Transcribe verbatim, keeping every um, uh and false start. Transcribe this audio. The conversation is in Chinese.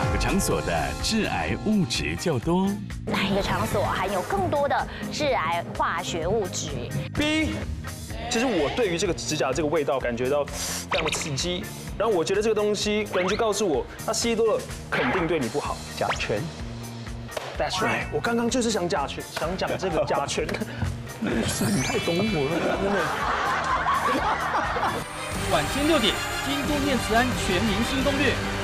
个场所的致癌物质较多？ 哪一个场所含有更多的致癌化学物质 ？B， 其实我对于这个指甲这个味道感觉到非常的刺激，然后我觉得这个东西感觉告诉我，它吸多了肯定对你不好。甲醛 ，That's right， 我刚刚就是想甲醛，想讲这个甲醛。你太懂我了，真的。 晚间六点，京都念慈庵全明星攻略。